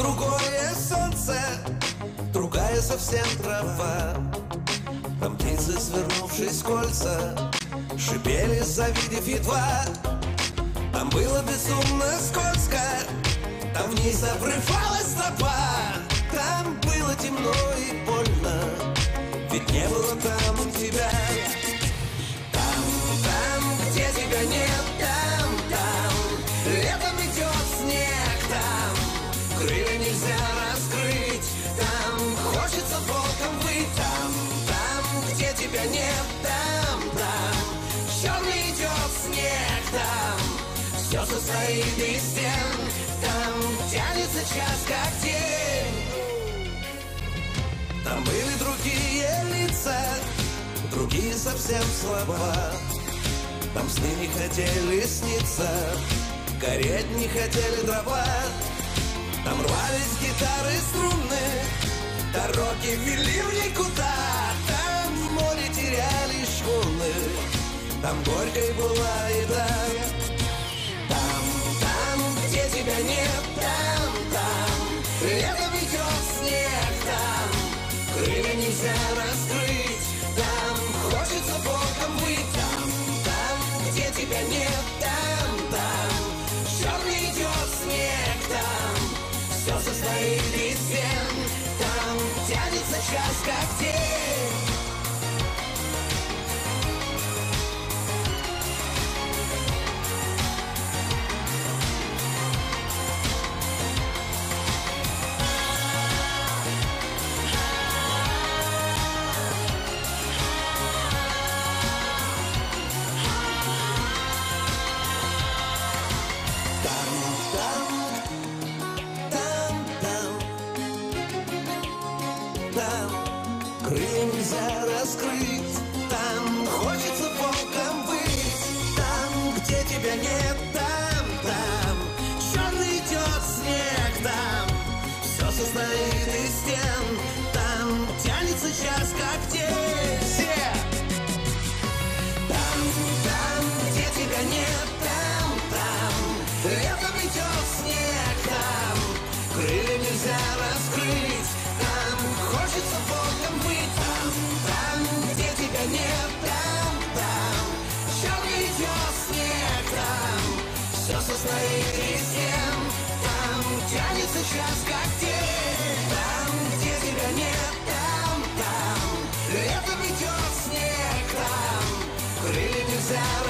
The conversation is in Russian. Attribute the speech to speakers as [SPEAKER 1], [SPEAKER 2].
[SPEAKER 1] другое солнце, другая совсем трава. Там птицы, свернувшись в кольца, шипели, завидев едва. Там было безумно скользко, там вниз обрывалась тропа. Там было темно и больно, ведь не было там тебя. Там, где тебя нет, там летом идет снег. Там крылья нельзя раскрыть, там хочется волком выть. Там, где тебя нет, там черный идет снег. Там все состоит из стен, там тянется час как день. Там были другие лица, другие совсем слова. Там сны не хотели сниться, гореть не хотели дрова. Там рвались гитары струны, дороги вели в никуда. Там в море теряли шхуны, там горькой была еда. Там, где тебя нет, там летом идет снег. Там крылья нельзя раскрыть, там хочется волком выть. Там, где тебя нет, там черный идет снег. Там все состоит из стен, там тянется час как день. Крылья нельзя раскрыть, там хочется волком выть. Там, где тебя нет, там черный идет снег. Там все состоит из стен, там тянется час как день. Все! Там, где тебя нет, там летом идет снег. Там крылья нельзя раскрыть, там хочется волком выть. Там, где тебя нет, там черный идет снег. Там все состоит из стен, там тянется час как день. Там, где тебя нет, там летом идет снег. Там крылья нельзя